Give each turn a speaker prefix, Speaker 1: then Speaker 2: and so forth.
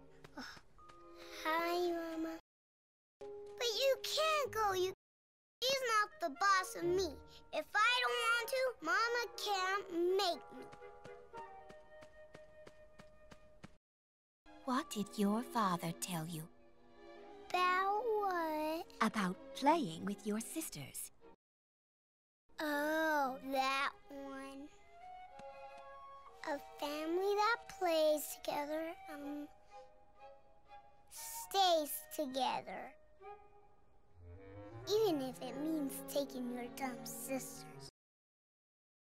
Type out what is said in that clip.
Speaker 1: Hi, Mama. But you can't go. She's not the boss of me. If I don't want to, Mama can't make me.
Speaker 2: What did your father tell you?
Speaker 1: About what?
Speaker 2: About playing with your sisters.
Speaker 1: Oh, that one. A family that plays together, stays together. Even if it means taking your dumb sisters.